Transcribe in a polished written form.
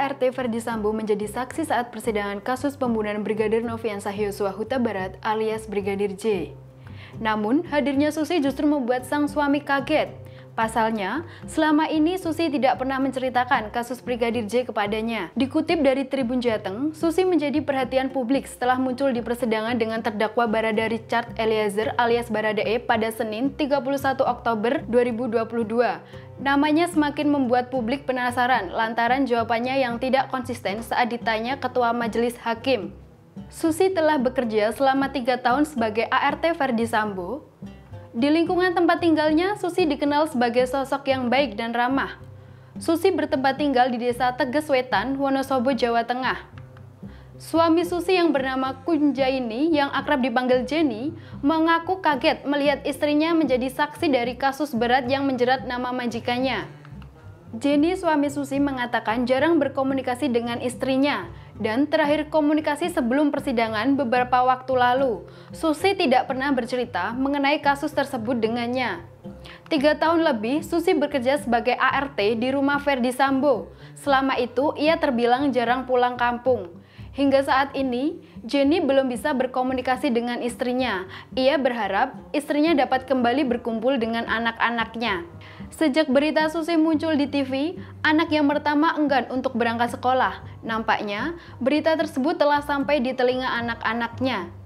ART Ferdy Sambo menjadi saksi saat persidangan kasus pembunuhan Brigadir Nofriansah Yosua Huta Barat alias Brigadir J. Namun, hadirnya Susi justru membuat sang suami kaget. Pasalnya, selama ini Susi tidak pernah menceritakan kasus Brigadir J kepadanya. Dikutip dari Tribun Jateng, Susi menjadi perhatian publik setelah muncul di persidangan dengan terdakwa Barada Richard Eliezer alias Baradae pada Senin 31 Oktober 2022. Namanya semakin membuat publik penasaran lantaran jawabannya yang tidak konsisten saat ditanya Ketua Majelis Hakim. Susi telah bekerja selama 3 tahun sebagai ART Ferdy Sambo. Di lingkungan tempat tinggalnya, Susi dikenal sebagai sosok yang baik dan ramah. Susi bertempat tinggal di Desa Teges Wetan, Wonosobo, Jawa Tengah. Suami Susi yang bernama Kunjaini, yang akrab dipanggil Jenny, mengaku kaget melihat istrinya menjadi saksi dari kasus berat yang menjerat nama majikannya. Jenny, suami Susi, mengatakan jarang berkomunikasi dengan istrinya, dan terakhir komunikasi sebelum persidangan beberapa waktu lalu. Susi tidak pernah bercerita mengenai kasus tersebut dengannya. 3 tahun lebih, Susi bekerja sebagai ART di rumah Ferdy Sambo. Selama itu, ia terbilang jarang pulang kampung. Hingga saat ini, Jenny belum bisa berkomunikasi dengan istrinya. Ia berharap istrinya dapat kembali berkumpul dengan anak-anaknya. Sejak berita Susi muncul di TV, anak yang pertama enggan untuk berangkat sekolah. Nampaknya, berita tersebut telah sampai di telinga anak-anaknya.